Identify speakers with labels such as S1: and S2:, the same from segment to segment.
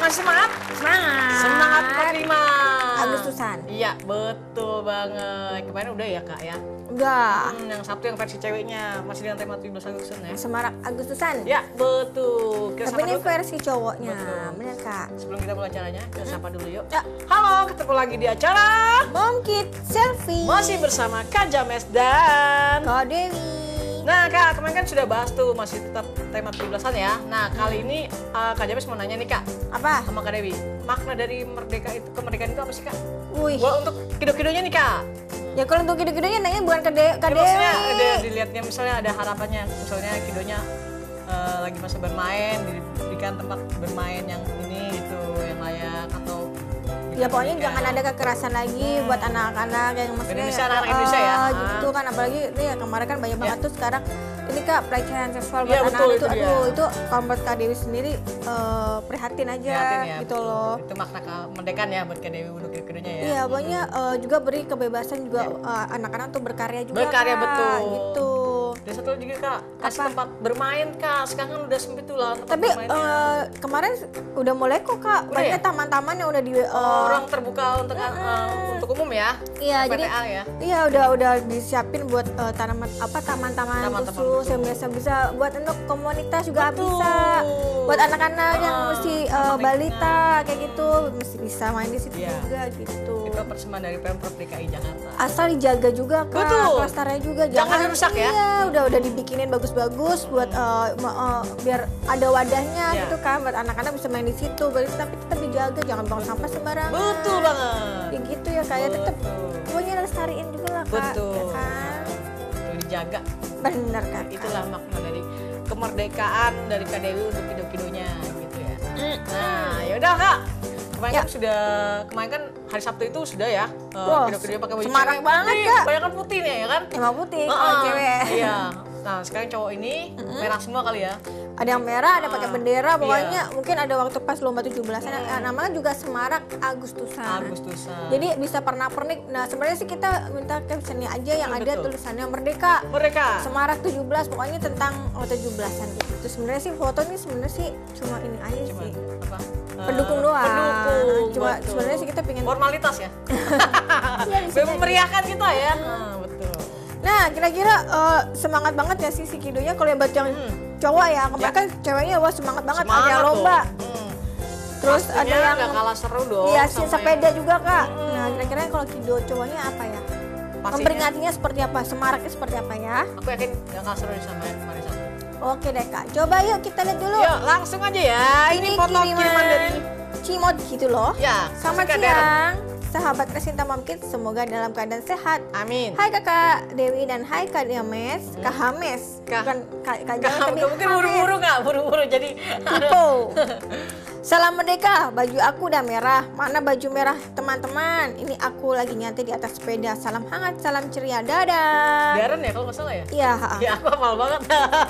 S1: masih semangat?
S2: Semangat.
S1: Semangat 45.
S2: Agustusan.
S1: Iya, betul banget. Kemarin udah ya kak ya?
S2: Udah.
S1: Yang Sabtu yang versi ceweknya masih dengan tema 17 Agustus ya?
S2: Semarak Agustusan.
S1: Ya, betul. Kita
S2: Tapi
S1: sapa
S2: ini
S1: dulu.
S2: versi cowoknya.
S1: Betul.
S2: Bener kak.
S1: Sebelum kita mulai acaranya, kita sapa dulu yuk.
S2: Ya.
S1: Halo, ketemu lagi di acara.
S2: Mongkit selfie.
S1: Masih bersama Kak James dan...
S2: Kak Dewi.
S1: Nah kak, kemarin kan sudah bahas tuh, masih tetap tema 17-an ya. Nah kali ini Kak James mau nanya nih kak,
S2: Apa?
S1: sama Kak Dewi. Makna dari kemerdekaan itu apa sih kak?
S2: Wih.
S1: Wah, untuk kido-kidonya nih kak.
S2: Ya kalau untuk kido-kidonya nanya bukan Kak
S1: Ya,
S2: Dewi.
S1: maksudnya ada dilihatnya, misalnya ada harapannya. Misalnya kidonya lagi masa bermain, diberikan tempat bermain yang ini gitu, yang layak atau...
S2: Ya pokoknya jangan ada kekerasan lagi buat anak-anak yang maksudnya
S1: Indonesia, anak Indonesia ya.
S2: gitu kan, apalagi ini ya kemarin kan banyak banget tuh sekarang ini kak pelecehan seksual
S1: Iya,
S2: buat
S1: betul,
S2: anak
S1: itu dia.
S2: aduh itu kalau buat Kak Dewi sendiri prihatin aja
S1: Prihatin ya,
S2: gitu
S1: betul.
S2: loh.
S1: Itu makna kemerdekaan ya buat Kak Dewi untuk kidonya ya.
S2: Iya pokoknya juga beri kebebasan juga anak-anak tuh berkarya juga
S1: Berkarya,
S2: Kak,
S1: betul.
S2: gitu.
S1: Dan satu lagi kak, kasih
S2: Apa?
S1: tempat bermain kak. Sekarang kan udah sempit tuh lah tempat
S2: Tapi
S1: bermainnya.
S2: kemarin udah mulai kok kak,
S1: Udah
S2: banyak
S1: ya?
S2: taman-taman yang udah di
S1: Orang terbuka untuk umum ya.
S2: iya jadi
S1: PTA ya.
S2: iya udah disiapin buat taman taman-taman
S1: Taman-taman
S2: khusus yang
S1: khusus.
S2: bisa buat untuk komunitas juga
S1: Betul.
S2: bisa, buat anak-anak yang masih
S1: anak
S2: balita kayak gitu mesti bisa main di situ
S1: Iya.
S2: juga gitu.
S1: Itu persembahan dari Pemprov DKI Jakarta.
S2: Asal dijaga juga kak,
S1: Betul.
S2: kelestariannya juga
S1: Jangan dirusak ya.
S2: Iya, udah dibikinin bagus-bagus buat biar ada wadahnya
S1: Iya.
S2: gitu kan, buat anak-anak bisa main di situ. Tapi tetap dijaga, jangan buang sampah sembarangan.
S1: Betul banget.
S2: Ya gitu ya kayak tetap
S1: Betul.
S2: pokoknya lestariin juga lah kak.
S1: Betul.
S2: Ya kan?
S1: Itu dijaga.
S2: Bener kan.
S1: Itulah makna dari kemerdekaan dari Kak Dewi untuk kido-kidonya gitu ya. Nah, yaudah kak. Kemarin
S2: Ya.
S1: kan kemarin kan hari Sabtu itu sudah ya.
S2: Wah,
S1: Kido-kidonya pakai baju
S2: semarak
S1: cewek
S2: banget,
S1: putih.
S2: Kak.
S1: Kebanyakan putih nih ya kan?
S2: Emang putih kalau cewek.
S1: Iya. Nah, sekarang cowok ini merah semua kali ya.
S2: Ada yang merah, ada pakai bendera, pokoknya
S1: Iya.
S2: mungkin ada waktu pas lomba 17-an. Namanya juga Semarak Agustusan.
S1: Agustusan.
S2: Jadi bisa pernak-pernik. Nah, sebenarnya sih kita minta captionnya aja yang ada
S1: betul.
S2: tulisannya Merdeka.
S1: Mereka.
S2: Semarak 17, pokoknya tentang 17-an gitu. Sebenarnya sih foto ini sebenarnya sih cuma ini aja
S1: Cuman
S2: sih.
S1: apa?
S2: Pendukung doang.
S1: Pendukung.
S2: Cuma
S1: betul.
S2: sebenarnya sih kita pengen
S1: formalitas ya.
S2: Iya, bisa jadi.
S1: Memeriahkan kita ya. Betul.
S2: Nah, kira-kira semangat banget ya sih si Kidonya kalau yang buat yang cowok ya. Kemarin kan ceweknya wah semangat banget ada
S1: Semangat
S2: lomba.
S1: dong.
S2: Terus
S1: Pastinya
S2: ada yang
S1: nggak kalah seru dong.
S2: iya
S1: sama
S2: sepeda
S1: yang-
S2: juga Kak. Nah, kira-kira kalau Kido cowoknya apa ya?
S1: Pastinya
S2: Memperingatinya seperti apa? Semaraknya seperti apa ya?
S1: aku yakin nggak kalah seru sama yang kemarin Sabtu.
S2: Oke deh Kak, coba yuk kita lihat dulu.
S1: Yuk langsung aja ya. Ini foto kiriman dari
S2: Cimot gitu loh.
S1: ya.
S2: Selamat
S1: Kak Darren.
S2: siang, sahabat Resinta Momkit, semoga dalam keadaan sehat.
S1: Amin.
S2: Hai Kakak Dewi dan hai Kak Diames, Kak Hames,
S1: Kak-
S2: bukan Kak James tapi
S1: Mungkin buru-buru nggak? Buru-buru jadi.
S2: Tipo. Salam merdeka, baju aku udah merah. Mana baju merah teman-teman? Ini aku lagi nyantai di atas sepeda. Salam hangat, salam ceria, dadah.
S1: Darren ya kalau nggak salah ya.
S2: Iya.
S1: Ya aku hafal banget.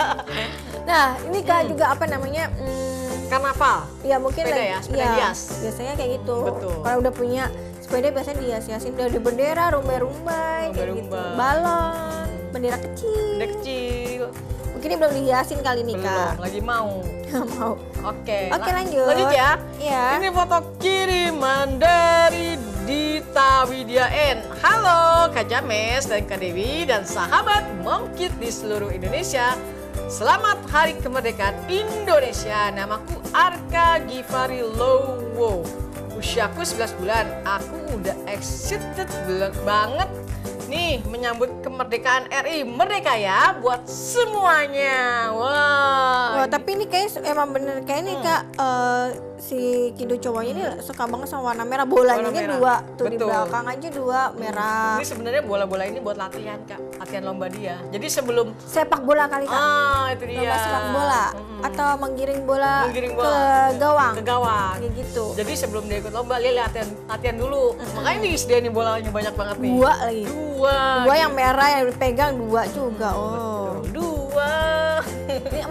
S2: Nah ini Kak juga apa namanya?
S1: Karnaval.
S2: Ya mungkin
S1: Sepeda
S2: lagi,
S1: ya, sepeda
S2: iya,
S1: hias.
S2: biasanya kayak gitu.
S1: Betul.
S2: Kalau udah punya sepeda biasanya dihias-hiasin dari bendera, rumbai-rumbai, kayak gitu.
S1: Rumbai-rumbai.
S2: Balon, bendera kecil.
S1: Udah kecil.
S2: Mungkin ini belum dihiasin kali nih
S1: Belum.
S2: Kak.
S1: Lagi mau.
S2: Mau.
S1: Oke.
S2: Oke, lanjut.
S1: Lanjut ya.
S2: Iya.
S1: Ini foto kiriman dari Dita Widya N. Halo Kak James dan Kak Dewi dan sahabat Momkit di seluruh Indonesia. Selamat Hari Kemerdekaan Indonesia. Namaku Arka Givari Lowo. Usiaku 11 bulan. Aku udah excited banget nih menyambut kemerdekaan RI. Merdeka ya buat semuanya. Wah.
S2: Wah, tapi ini kayak emang bener kayak ini Kak si Kido cowoknya ini suka banget sama warna merah. Bolanya
S1: Warna
S2: ini
S1: merah.
S2: dua tuh di
S1: Betul.
S2: belakang aja dua merah.
S1: Ini sebenarnya bola-bola ini buat latihan Kak, latihan lomba dia. Jadi sebelum
S2: Sepak bola kali Kak.
S1: itu dia.
S2: Lomba sepak bola atau menggiring bola,
S1: Menggiring
S2: ke
S1: bola.
S2: gawang.
S1: Ke gawang.
S2: Kayak gitu.
S1: Jadi sebelum dia ikut lomba dia latihan dulu. Makanya disediain nih bolanya banyak banget nih.
S2: Dua lagi.
S1: Dua
S2: Yang merah yang dipegang dua juga. Oh.
S1: Dua.
S2: Ini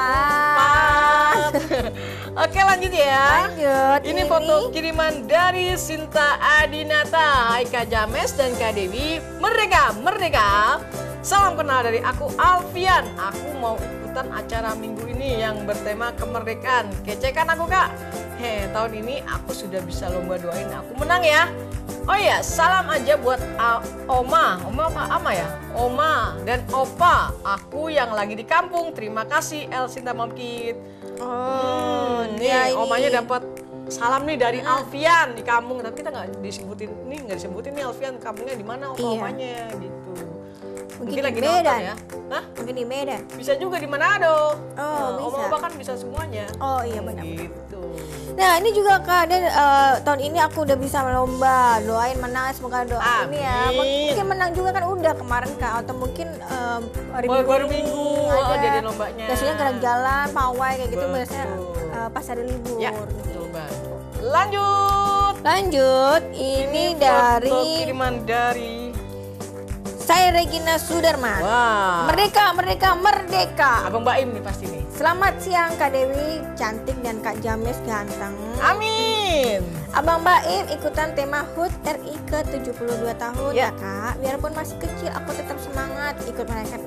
S2: empat.
S1: Oke lanjut ya.
S2: Lanjut.
S1: Ini foto kiriman dari Sinta Adinata. Hai Kak James dan Kak Dewi. Merdeka, merdeka. Salam kenal dari aku Alfian. Aku mau ikutan ikutan acara minggu ini yang bertema kemerdekaan. Kece kan aku Kak? Tahun ini aku sudah bisa lomba doain aku menang ya. Oh iya, salam aja buat Oma apa Ama ya? Oma dan Opa, aku yang lagi di kampung. Terima kasih El Sinta Momkit. Nih
S2: ya ini.
S1: omanya dapat salam nih dari Alfian di kampung, tapi kita nggak disebutin nih Alfian kampungnya di mana omanya gitu. Mungkin lagi
S2: di Medan
S1: nonton ya. Hah?
S2: Mungkin di Medan.
S1: Bisa juga di Manado.
S2: Bisa.
S1: Oma-oma kan bisa semuanya.
S2: Oh iya benar.
S1: Gitu.
S2: Nah ini juga Kak, dan tahun ini aku udah bisa lomba, doain menang, semoga doa ini ya. Mungkin menang juga kan udah kemarin Kak, atau mungkin
S1: baru minggu
S2: aja.
S1: jadi lombanya.
S2: Biasanya gerak jalan, pawai kayak gitu biasanya pas hari libur.
S1: Ya, betul banget. Lanjut,
S2: ini
S1: foto
S2: dari
S1: kiriman dari
S2: saya Regina Sudarman.
S1: Wah.
S2: Merdeka, merdeka, merdeka.
S1: Abang Baim nih pasti nih.
S2: Selamat siang Kak Dewi, cantik dan Kak James ganteng.
S1: Amin.
S2: Abang Baim ikutan tema HUT RI ke 72 tahun
S1: Ya.
S2: ya Kak. Biarpun masih kecil aku tetap semangat ikut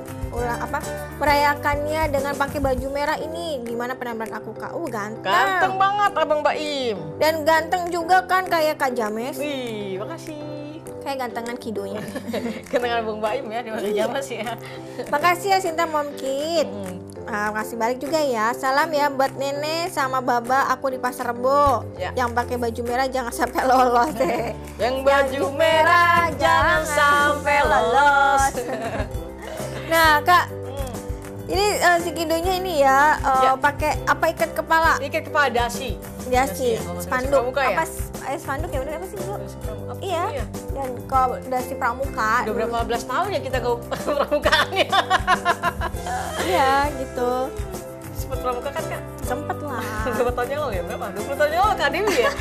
S2: merayakannya dengan pakai baju merah ini. Gimana penampilan aku Kak? Ganteng.
S1: Ganteng banget Abang Baim.
S2: Dan ganteng juga kan kayak Kak James.
S1: Wih, makasih.
S2: Kayak gantengan kidonya.
S1: Kenangan Abang Baim ya di masa James ya.
S2: Makasih ya Sinta Momkit. Makasih balik juga ya. Salam ya buat Nenek sama Baba, aku di Pasar Rebo.
S1: Ya.
S2: Yang pakai baju merah jangan sampai lolos deh.
S1: Yang baju merah jangan sampai lolos.
S2: Nah Kak, ini si kidonya ini ya,
S1: Ya.
S2: pakai apa ikat kepala?
S1: Ikat kepala dasi.
S2: Dasi,
S1: ya, kalau dasi
S2: spanduk.
S1: pramuka ya?
S2: Apa spanduk ya bener apa sih Bu?
S1: Dasi pramuka.
S2: Iya. Dan kalau dasi pramuka.
S1: Udah berapa belas tahun ya kita ke pramukaannya.
S2: Iya gitu.
S1: Sempat pramuka kan Kak?
S2: Sempet lah.
S1: Berapa tahun yang lalu ya? Berapa? 20 tahun yang lalu Kak Dewi ya?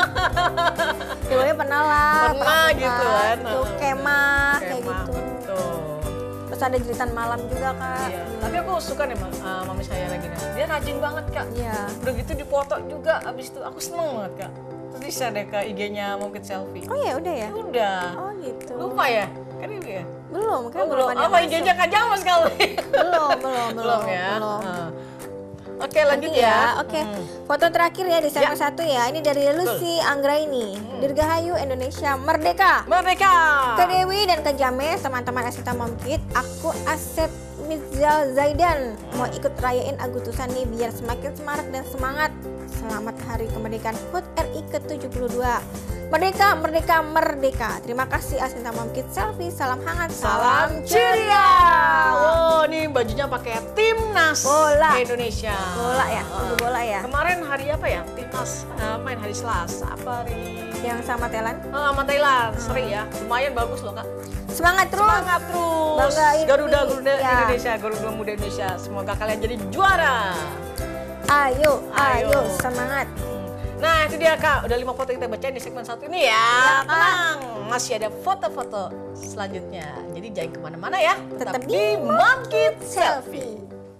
S2: Dulunya pernah lah.
S1: Pernah
S2: pramuka,
S1: gitu kan.
S2: Tuh, kemah kayak
S1: Kemah,
S2: gitu.
S1: betul.
S2: Terus ada jeritan malam juga Kak.
S1: Iya. Tapi aku suka nih mami saya lagi nih. Dia rajin banget Kak.
S2: Iya.
S1: Udah gitu dipoto juga. Abis itu aku seneng banget Kak. Terus bisa deh ke IG-nya Momkit Selfie.
S2: Oh ya udah ya.
S1: Udah.
S2: Oh gitu.
S1: Lupa ya? Kan ini ya?
S2: Belum kan
S1: Belum.
S2: ada
S1: Apa
S2: masuk.
S1: IG-nya Kak James kali?
S2: Belum
S1: ya.
S2: belum.
S1: Oke lanjut
S2: Nanti
S1: ya.
S2: Oke. Foto terakhir ya di segmen 1 ya. Ini dari Lucy Anggraini. Dirgahayu Indonesia Merdeka.
S1: Merdeka.
S2: Kak Dewi dan Kak James, teman-teman Asita Momkit, aku Asep Mizal Zaidan mau ikut rayain Agustusan nih biar semakin semarak dan semangat. Selamat Hari Kemerdekaan HUT RI ke-72. Merdeka, merdeka, merdeka. Terima kasih Asita Momkit Selfie. Salam hangat,
S1: Salam ceria. Wow, nih bajunya pakai timnas
S2: Bola.
S1: Indonesia.
S2: Bola ya, bola ya.
S1: Kemarin hari apa ya? Timnas main hari Selasa apa hari?
S2: Yang sama Thailand.
S1: Sama Thailand, seri ya. Lumayan bagus loh Kak.
S2: Semangat terus.
S1: Semangat terus.
S2: Banggain
S1: Garuda
S2: ya.
S1: Indonesia, Garuda Muda Indonesia. Semoga kalian jadi juara.
S2: Ayo,
S1: Ayo.
S2: ayo, semangat.
S1: Nah itu dia Kak, udah 5 foto yang kita bacain di segmen 1 ini ya.
S2: Ya, Kak.
S1: Tenang, masih ada foto-foto selanjutnya. Jadi jangan kemana-mana ya.
S2: Tetap di
S1: Momkit Selfie.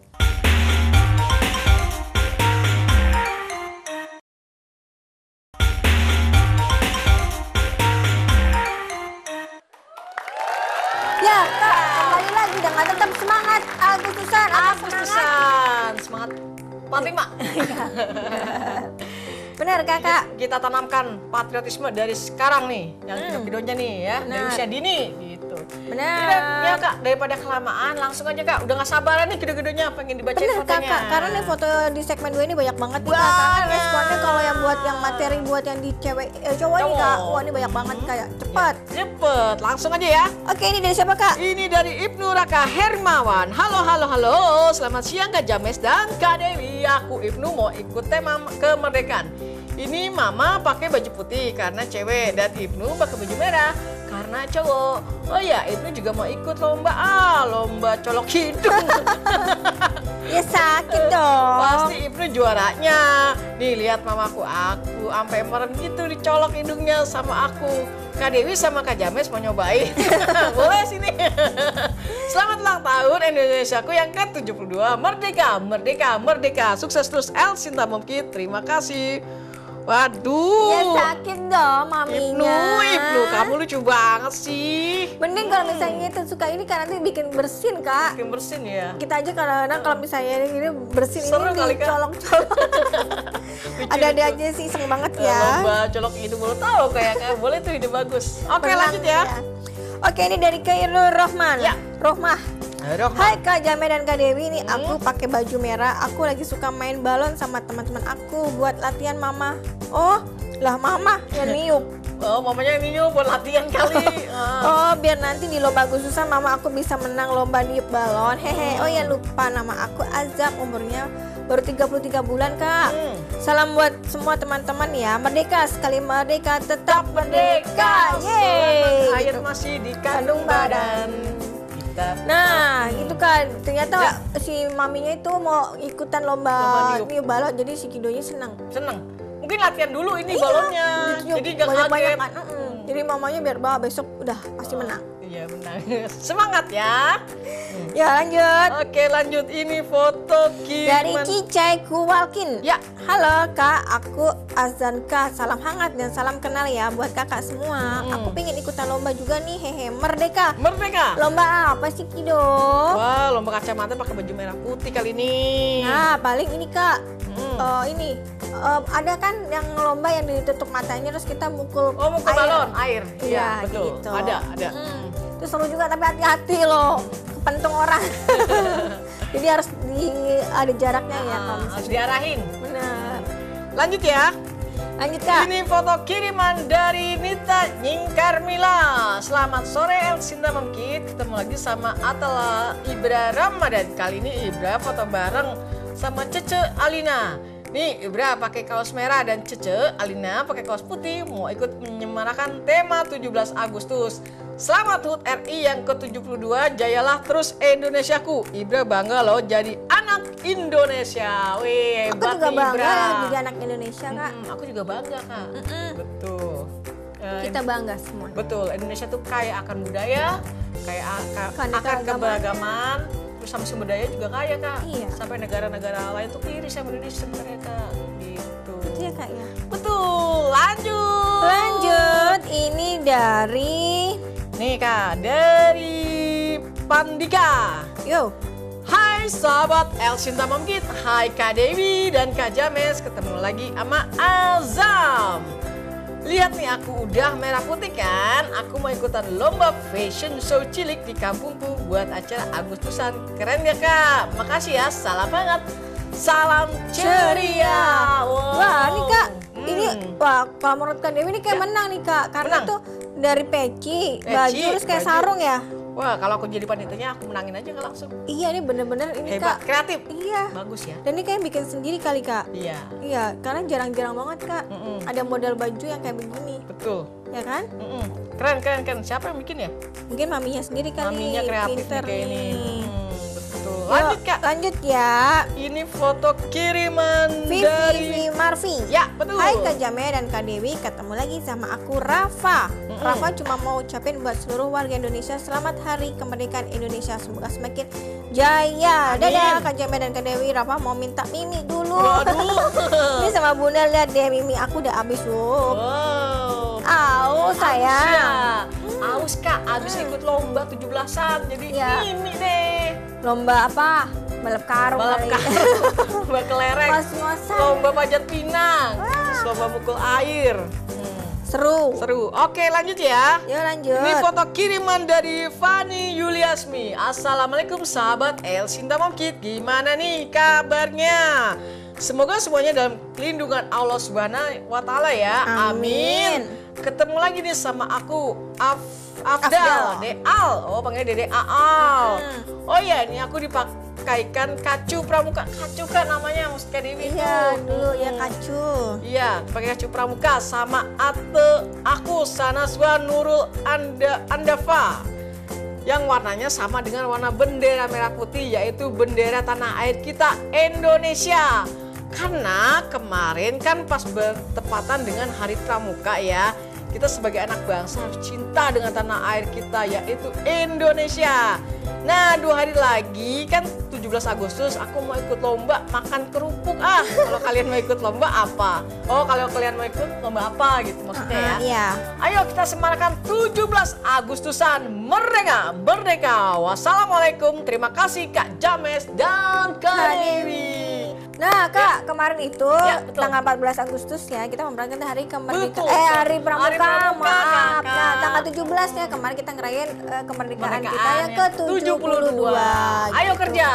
S2: Ya Kak, kembali lagi dengan tetap semangat Agustusan. Apa semangat?
S1: Agustusan, semangat 45.
S2: Benar Kakak.
S1: Kita tanamkan patriotisme dari sekarang nih, yang video-videonya nih ya, dari
S2: Benar.
S1: usia dini gitu.
S2: Benar.
S1: Ya Kak, daripada kelamaan langsung aja Kak, udah gak sabaran nih video-videonya pengen dibacain
S2: Bener
S1: fotonya.
S2: Kakak, karena nih foto di segmen 2 ini banyak banget nih Kak. Karena
S1: Banyak.
S2: responnya kalau yang buat yang materi buat yang di cowok nih
S1: Cowok.
S2: Kak. Wah ini banyak banget kayak cepet.
S1: Cepet, langsung aja ya.
S2: Oke ini dari siapa Kak?
S1: Ini dari Ibnu Raka Hermawan. Halo, halo, halo. Selamat siang Kak James dan Kak Dewi. Aku Ibnu mau ikut tema kemerdekaan. Ini mama pakai baju putih karena cewek dan Ibnu pakai baju merah karena cowok. Oh ya, Ibnu juga mau ikut lomba lomba colok hidung.
S2: Ya sakit dong.
S1: Pasti Ibnu juaranya. Nih lihat mamaku, aku sampai merem gitu dicolok hidungnya sama aku. Kak Dewi sama Kak James mau nyobain. Boleh sini. Selamat ulang tahun Indonesiaku yang ke-72. Merdeka, merdeka, merdeka. Sukses terus El Sinta Momkit. Terima kasih. Waduh.
S2: Ya sakit dong maminya.
S1: Ibnu, kamu lucu banget sih.
S2: Mending kalau misalnya itu suka ini kan nanti bikin bersin kak.
S1: Bikin bersin ya.
S2: Kita aja kadang-kadang kalau misalnya ini bersin
S1: Seru
S2: ini
S1: kali, Kak.
S2: dicolok-colok. Ada aja sih iseng banget ya.
S1: Lomba colok hidung baru tahu kayak boleh tuh ide bagus. Oke,
S2: Berenang
S1: lanjut ya.
S2: Oke, ini dari Khairul Rohman.
S1: Ya.
S2: Rohmah.
S1: Aduh.
S2: Hai Kak Jame dan Kak Dewi, nih aku pakai baju merah. Aku lagi suka main balon sama teman-teman aku buat latihan mama. Oh, lah mama yang niup.
S1: Oh, mamanya ini buat latihan kali.
S2: Oh, biar nanti di lomba Agustusan mama aku bisa menang lomba niup balon. Hehe. Oh ya lupa, nama aku Azam, umurnya baru 33 bulan Kak. Salam buat semua teman-teman ya. Merdeka, sekali merdeka tetap merdeka. Yeay.
S1: Air
S2: Gitu.
S1: masih di kandung badan. Kita.
S2: Nah, gitu kan. Ternyata si maminya itu mau ikutan lomba
S1: Lomba
S2: niup balon, jadi si Kidonya senang.
S1: Seneng. Mungkin latihan dulu ini
S2: Iya,
S1: balonnya.
S2: ditiup
S1: Jadi gak
S2: banyak-banyak
S1: kaget.
S2: kan. Jadi mamanya biar besok udah pasti menang.
S1: Iya benar. Semangat ya.
S2: Ya lanjut.
S1: Oke, lanjut. Ini foto
S2: Dari
S1: kiriman.
S2: Cicai Kuwalkin.
S1: Ya.
S2: Halo Kak, aku Azanka. Salam hangat dan salam kenal ya buat kakak semua. Aku pengen ikutan lomba juga nih, hehe. Merdeka.
S1: Merdeka.
S2: Lomba apa sih Kido?
S1: Wah, lomba kacamata pakai baju merah putih kali ini.
S2: Nah, paling ini Kak. Ini ada kan yang lomba yang ditutup matanya terus kita mukul
S1: Oh, mukul balon air.
S2: Iya,
S1: betul.
S2: gitu.
S1: Ada.
S2: Itu seru juga tapi hati-hati loh, kepentung orang. Jadi harus ada jaraknya ya kalau
S1: Harus
S2: misalnya.
S1: diarahin.
S2: Benar.
S1: Lanjut ya.
S2: Lanjut Kak.
S1: Ini foto kiriman dari Nita Nyingkarmila. Selamat sore Elsinda Memkit. Ketemu lagi sama Atala Ibra Ramadan. Kali ini Ibra foto bareng sama Cece Alina. Nih Ibra pakai kaos merah dan Cece Alina pakai kaos putih mau ikut menyemarakan tema 17 Agustus. Selamat HUT RI yang ke-72, jayalah terus Indonesiaku. Ibra bangga loh jadi anak Indonesia. Wih,
S2: Aku
S1: hebat
S2: juga
S1: nih
S2: bangga
S1: Ibra.
S2: ya jadi anak Indonesia Kak.
S1: Aku juga bangga Kak. Betul.
S2: Kita bangga semua.
S1: Betul, Indonesia tuh kaya akan budaya, kaya akan keberagaman, terus sama sumber daya juga kaya Kak.
S2: Iya.
S1: Sampai negara-negara lain tuh iri sama Indonesia sebenarnya Kak. Gitu.
S2: Itu ya Kak ya.
S1: Betul, lanjut.
S2: Lanjut, ini dari
S1: Nih Kak, dari Pandika.
S2: Yo.
S1: Hai sahabat Elsinta Memkit, hai Kak Dewi dan Kak James, ketemu lagi sama Azam. Lihat nih aku udah merah putih kan, aku mau ikutan lomba fashion show cilik di kampungku buat acara Agustusan. Keren ya Kak, makasih ya, salam hangat, salam ceria.
S2: Wah, ini Kak, ini wah kalau menurut Kak Dewi ini kayak menang nih Kak, karena
S1: Menang.
S2: tuh dari peci, baju terus kayak
S1: baju.
S2: sarung ya.
S1: Wah, kalau aku jadi panitianya aku menangin aja Kak langsung.
S2: Iya, ini bener-bener ini
S1: Hebat,
S2: Kak.
S1: kreatif.
S2: Iya.
S1: Bagus ya.
S2: Dan ini kayak bikin sendiri kali Kak.
S1: Iya,
S2: Iya, karena jarang-jarang banget Kak. Ada model baju yang kayak begini,
S1: betul.
S2: ya kan?
S1: Keren. Siapa yang bikin ya?
S2: Mungkin maminya sendiri kali.
S1: Maminya kreatif nih
S2: pinter
S1: kayak ini.
S2: nih.
S1: Betul.
S2: Yuk,
S1: Lanjut Kak.
S2: Lanjut ya.
S1: Ini foto kiriman
S2: Vivi
S1: dari
S2: Marvi.
S1: Ya, betul.
S2: Hai Kak Jame dan Kak Dewi, ketemu lagi sama aku Rafa. Rafa cuma mau ucapin buat seluruh warga Indonesia selamat hari kemerdekaan Indonesia. Semoga semakin jaya.
S1: Amin.
S2: Dadah Kak Jame dan Kak Dewi. Rafa mau minta mimi dulu.
S1: Waduh.
S2: Ini sama Bunda, lihat deh mimi aku udah habis loh.
S1: Wow.
S2: Aus sayang.
S1: Aus Kak, abis ikut lomba 17-an jadi
S2: Iya.
S1: ini deh.
S2: Lomba apa? Balap karung
S1: Balap
S2: kali.
S1: karung, lomba kelereng,
S2: Ngos-ngosan.
S1: lomba panjat pinang, terus lomba mukul air.
S2: Seru.
S1: Oke, lanjut ya.
S2: Yuk lanjut.
S1: Ini foto kiriman dari Fani Yuliasmi. Assalamualaikum sahabat Elsinta Memkit. Gimana nih kabarnya? Semoga semuanya dalam lindungan Allah Subhanahu wa Ta'ala ya.
S2: Amin.
S1: Ketemu lagi nih sama aku
S2: Afdal.
S1: Afdal, Deal. Oh, panggilnya Dede Aal. Oh iya, ini aku dipakaikan kacu pramuka. Kacu kan namanya Mas Dewi
S2: Iya,
S1: tuh.
S2: dulu ya kacu.
S1: Iya, pakai kacu pramuka sama aku Sanaswa Nurul Andafa. Yang warnanya sama dengan warna bendera merah putih, yaitu bendera tanah air kita Indonesia. Karena kemarin kan pas bertepatan dengan Hari Pramuka ya. kita sebagai anak bangsa harus cinta dengan tanah air kita yaitu Indonesia. Nah 2 hari lagi kan 17 Agustus aku mau ikut lomba makan kerupuk. Kalau kalian mau ikut lomba apa? Oh kalau kalian mau ikut lomba apa gitu maksudnya ya?
S2: Iya.
S1: Ayo kita semarkan 17 Agustusan Merdeka, Merdeka. Wassalamualaikum, terima kasih Kak James dan Kak Dewi.
S2: Nah Kak, kemarin itu
S1: Ya, betul.
S2: tanggal 14 Agustus ya, kita memperingati hari kemerdekaan.
S1: Betul,
S2: Hari Pramuka,
S1: Hari Pramuka,
S2: maaf.
S1: Kakak.
S2: Nah, tanggal 17 ya, kemarin kita ngerayain kemerdekaan kita yang
S1: ke-72.
S2: ke-72.
S1: Ayo
S2: gitu.
S1: kerja.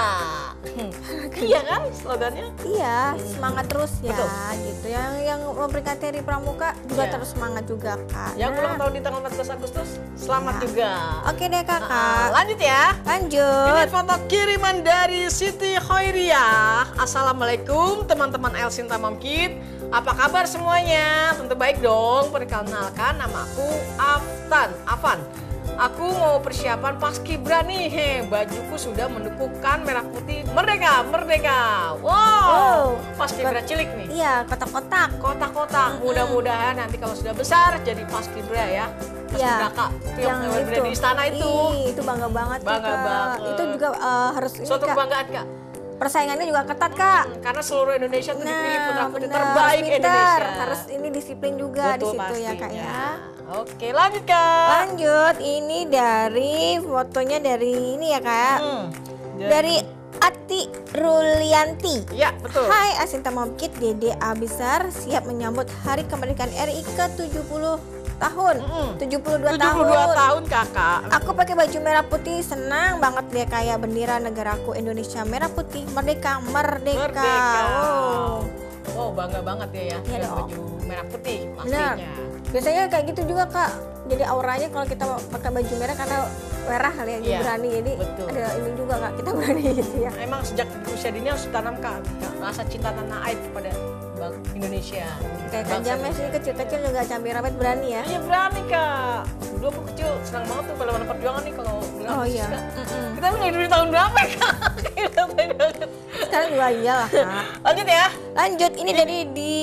S1: Iya kan slogannya?
S2: Iya, semangat terus ya,
S1: Betul.
S2: gitu. Yang memperingati Hari Pramuka juga
S1: Iya.
S2: terus semangat juga Kak.
S1: Yang
S2: Nah,
S1: ulang tahun di tanggal 14 Agustus, selamat
S2: Ya.
S1: juga.
S2: Oke deh Kakak,
S1: Lanjut ya. Ini
S2: lanjut.
S1: foto kiriman dari Siti Khairiyah. Assalamualaikum teman-teman El Sinta Momkid. Apa kabar semuanya? Tentu baik dong. Perkenalkan nama aku Afan. Aku mau persiapan paskibra nih. Bajuku sudah mendukukan merah putih merdeka, merdeka. Wow. Paskibra cilik nih.
S2: Iya, kotak-kotak.
S1: Kotak-kotak. Mudah-mudahan nanti kalau sudah besar jadi paskibra ya.
S2: Iya,
S1: Paskibra Kak. Itu yang berada di istana itu.
S2: Itu bangga banget tuh,
S1: Bangga
S2: Kak.
S1: banget.
S2: Itu juga harus ini
S1: Suatu
S2: Kak.
S1: kebanggaan Kak.
S2: Persaingannya juga ketat Kak.
S1: Karena seluruh Indonesia tuh dipilih putra-putri
S2: benar,
S1: terbaik
S2: harus pintar,
S1: Indonesia.
S2: harus ini disiplin juga di situ ya Kak ya.
S1: Oke, lanjut Kak.
S2: Lanjut, ini dari fotonya dari ini ya Kak. Dari Ati Rulianti.
S1: Ya, betul.
S2: Hai Asinta Momkid, Dede Abisar siap menyambut Hari Kemerdekaan RI ke-70 tahun. 72
S1: tahun Kakak.
S2: Aku pakai baju merah putih, senang banget dia kayak bendera negaraku Indonesia merah putih, merdeka, merdeka.
S1: Merdeka.
S2: Wow.
S1: Wow, bangga banget ya
S2: Iya
S1: dengan
S2: dong.
S1: baju merah putih
S2: Benar.
S1: pastinya.
S2: Biasanya kayak gitu juga Kak. Jadi auranya kalau kita pakai baju merah karena merah kali ya, jadi
S1: Iya,
S2: berani. Jadi
S1: betul.
S2: ada ini juga Kak, kita berani gitu ya.
S1: Emang sejak usia dini harus ditanamkan rasa cinta tanah air kepada Indonesia.
S2: Kayak Kak James ini kecil-kecil juga cabai rawit berani ya.
S1: Iya berani Kak. Dulu aku kecil senang banget tuh pada perjuangan nih kalau bilang
S2: Oh
S1: Agustus,
S2: iya.
S1: Kak.
S2: Mm-mm.
S1: Kita udah hidup di tahun berapa ya Kak? Gila, banget.
S2: Sekarang juga iyalah Kak.
S1: Lanjut ya.
S2: Lanjut, ini dari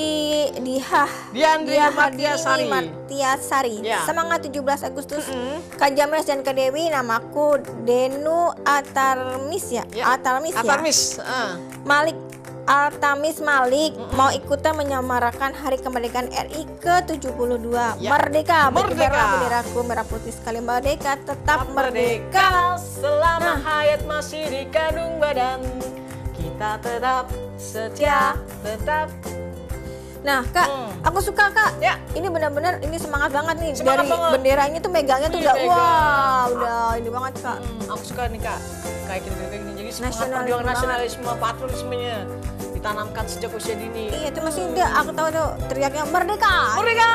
S1: Diandri Martiasari.
S2: Martiasari.
S1: Ya.
S2: Semangat 17 Agustus. Kak James dan Kak Dewi, namaku Denu Atarmis ya.
S1: Ya.
S2: Atarmis ya.
S1: Atarmis.
S2: Malik Artamis Malik mau ikutan menyemarakan Hari Kemerdekaan RI ke-72.
S1: Ya.
S2: Merdeka,
S1: Merdeka.
S2: berkibarlah benderaku merah putih sekali, merdeka, tetap merdeka.
S1: Merdeka selama hayat masih di kandung badan. Kita tetap setia, tetap.
S2: Nah Kak, aku suka Kak.
S1: Ya.
S2: Ini benar-benar ini semangat banget nih.
S1: Semangat
S2: dari
S1: banget.
S2: benderanya tuh megangnya tuh
S1: Iya,
S2: udah
S1: megang.
S2: wah, udah ini banget Kak.
S1: Aku suka nih Kak, kayak gini. Jadi semangat
S2: Nasionalisme
S1: perjuangan
S2: banget.
S1: nasionalisme, patriotismenya ditanamkan sejak usia dini.
S2: Iya, itu masih dia aku tahu tuh teriaknya merdeka.
S1: Merdeka!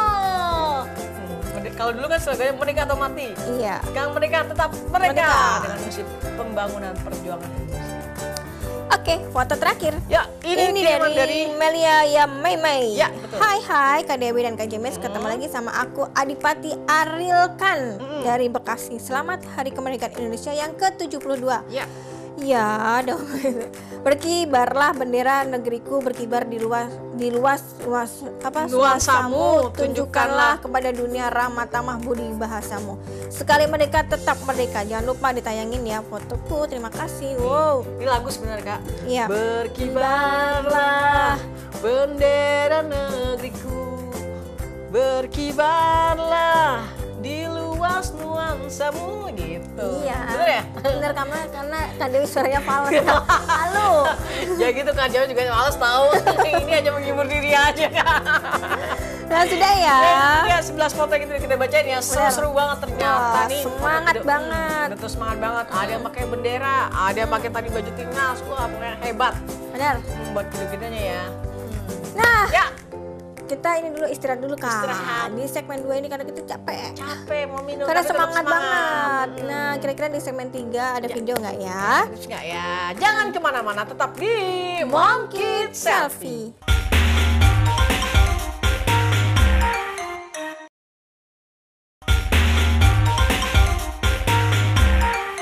S1: Kalau dulu kan slogannya merdeka atau mati.
S2: Iya.
S1: Sekarang merdeka tetap merdeka.
S2: Merdeka.
S1: Dengan misi pembangunan perjuangan Indonesia.
S2: Oke, foto terakhir.
S1: Ya, ini kiriman dari
S2: Melia ya Mei.
S1: Ya, betul.
S2: Hai Kak Dewi dan Kak James, ketemu lagi sama aku Adipati Arilkan dari Bekasi. Selamat Hari Kemerdekaan Indonesia yang ke-72.
S1: Ya.
S2: Ya dong. Berkibarlah bendera negeriku, berkibar di
S1: Nuansamu,
S2: tunjukkanlah kepada dunia rahmat tamah budi bahasamu. Sekali merdeka tetap merdeka. Jangan lupa ditayangin ya fotoku. Terima kasih. Wow.
S1: Ini lagu sebenarnya Kak.
S2: Iya.
S1: Berkibarlah bendera negeriku, berkibarlah di luas nuansamu gitu.
S2: Iya.
S1: Bener ya?
S2: Bener karena Kak Dewi suaranya fals. Halo.
S1: Ya gitu Kak, Jawa juga males tahu. Ini aja menghibur diri aja Kak.
S2: Nah sudah ya.
S1: Ya 11 foto gitu kita bacain ya. Seru banget ternyata
S2: Wah,
S1: nih.
S2: semangat banget.
S1: Betul semangat banget. Ada yang pakai bendera, ada yang pakai tadi baju timnas. Wah pokoknya hebat.
S2: Benar.
S1: Buat video-videonya ya.
S2: Nah,
S1: Ya.
S2: kita ini dulu istirahat dulu Kak.
S1: Istirahat.
S2: Di segmen 2 ini karena kita capek.
S1: Capek mau minum.
S2: Karena
S1: tapi tetap
S2: semangat banget. Nah, kira-kira di segmen 3 ada video nggak ya?
S1: Terus nggak ya? Jangan kemana-mana, tetap di Momkid Selfie.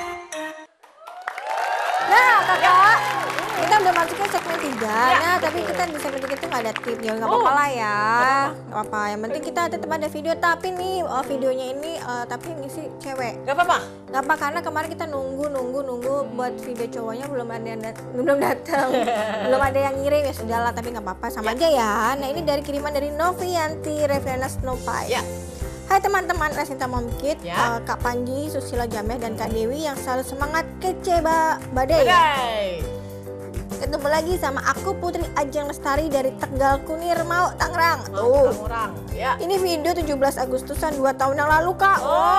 S2: Nah, Kakak, kita udah masuk ke segmen 3.
S1: Ya,
S2: Nah, tapi
S1: betul.
S2: kita di segmen itu nggak ada tip ya, nggak apa-apa lah ya. Nggak apa-apa. Yang penting kita tetap ada video. Tapi nih videonya ini tapi yang ngisi cewek.
S1: Nggak apa-apa.
S2: Nggak apa, karena kemarin kita nunggu buat video cowoknya belum datang. Belum ada yang ngirim, ya sudahlah, tapi nggak apa-apa, sama aja ya. Nah, ini dari kiriman dari Novianti Revlana Snowpie.
S1: Ya.
S2: Hai teman-teman Resinta Mom Kit,
S1: Ya.
S2: Kak Panji, Susila Jameh, dan Kak Dewi yang selalu semangat kece badai. Ketemu lagi sama aku Putri Ajeng Lestari dari Tegal Kunir Mau Tangerang.
S1: Ya.
S2: Ini video 17 Agustusan 2 tahun yang lalu, Kak.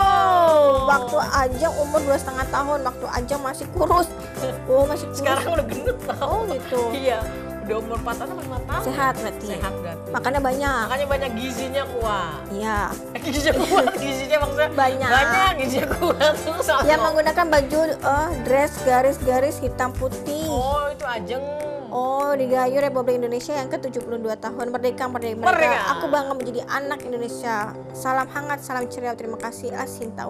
S2: Waktu Ajeng umur 2,5 tahun, waktu Ajeng masih kurus. Masih kurus.
S1: Sekarang udah gendut tau.
S2: Gitu.
S1: Iya. Udah umur 4 tahun atau 5 tahun?
S2: Sehat berarti. Makannya banyak.
S1: Makanya banyak gizinya kuat.
S2: Iya.
S1: Gizinya kuat, gizinya maksudnya
S2: banyak.
S1: Gizinya kuat tuh.
S2: Yang menggunakan baju dress garis-garis hitam putih.
S1: Oh, itu Ajeng.
S2: Dirgahayu Republik Indonesia yang ke-72 tahun. Merdeka. Aku bangga menjadi anak Indonesia. Salam hangat, salam ceria, terima kasih Asinta.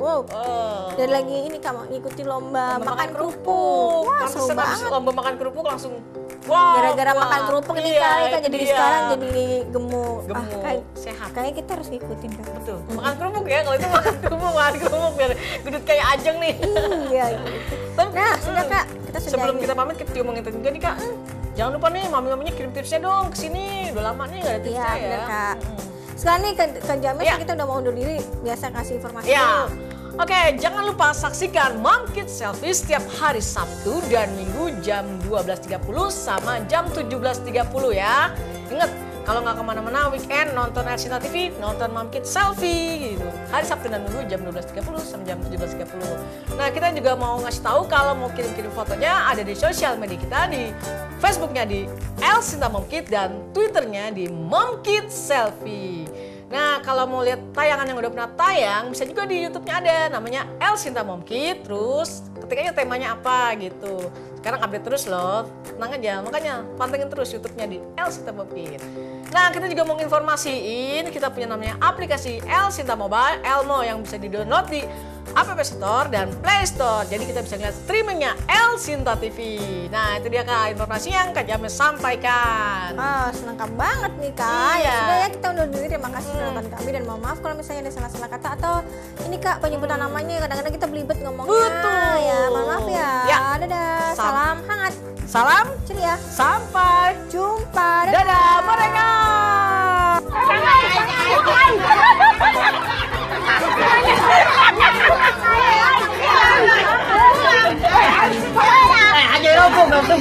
S2: Dan lagi ini Kak ngikuti lomba makan kerupuk. Wah, seru banget.
S1: Lomba makan kerupuk langsung
S2: gara-gara makan kerupuk ini Kak jadi sekarang jadi gemuk.
S1: Sehat.
S2: Kayaknya kita harus ngikutin Kak.
S1: Betul. Makan kerupuk ya, kalau itu makan kerupuk biar gendut kayak Ajeng nih.
S2: Iya gitu. Nah, sudah Kak, kita sudah.
S1: Sebelum kita pamit, kita ngomongin juga nih Kak. Jangan lupa nih mami-maminya kirim tipsnya dong ke sini. Udah lama nih nggak ada tipsnya ya.
S2: Bener, Kak. Sekarang nih Kak James kita udah mau undur diri, biasa kasih informasi
S1: dulu. Oke, jangan lupa saksikan Mom Kit Selfie setiap hari Sabtu dan Minggu jam 12.30 sama jam 17.30 ya. Ingat, kalau nggak kemana-mana weekend nonton Elsinta TV, nonton Mom Kit Selfie gitu. Hari Sabtu dan Minggu jam 12.30 sama jam 17.30. Nah, kita juga mau ngasih tahu kalau mau kirim-kirim fotonya ada di sosial media kita, di Facebooknya di Elsinta Mom Kit dan Twitternya di Mom Kit Selfie. Nah, kalau mau lihat tayangan yang udah pernah tayang, bisa juga di YouTube-nya ada, namanya Elsinta Mom Kit. Terus ketik aja temanya apa gitu. Sekarang update terus loh, tenang aja. Makanya pantengin terus YouTube-nya di Elsinta Mom Kit. Nah, kita juga mau informasiin, kita punya namanya aplikasi Elsinta Mobile, Elmo, yang bisa di-download di App Store dan Play Store. Jadi kita bisa lihat streamingnya Elsinta TV. Nah, itu dia Kak informasi yang Kak James sampaikan.
S2: Senang banget nih Kak.
S1: Iya.
S2: Sudah ya, kita undur diri. Terima kasih sudah nonton kami dan mohon maaf kalau misalnya ada salah-salah kata atau ini Kak penyebutan namanya kadang-kadang kita belibet ngomongnya.
S1: Betul.
S2: Ya, mohon maaf ya. Dadah. Salam hangat.
S1: Salam
S2: ceria.
S1: Sampai
S2: jumpa.
S1: Dadah mereka. Aja rombong langsung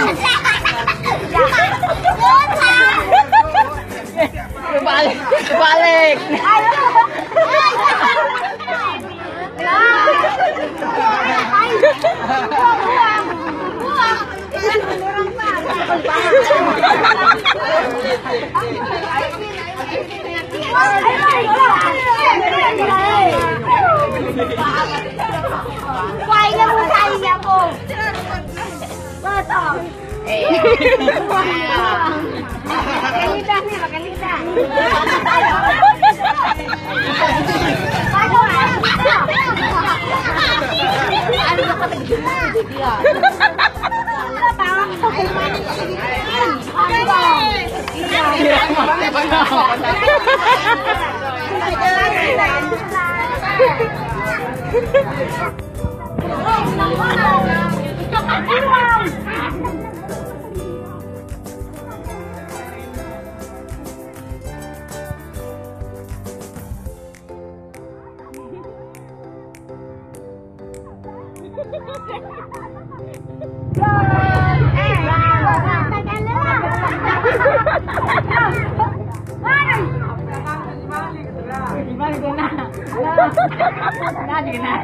S1: balik.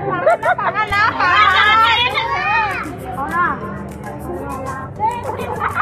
S1: Kenapa?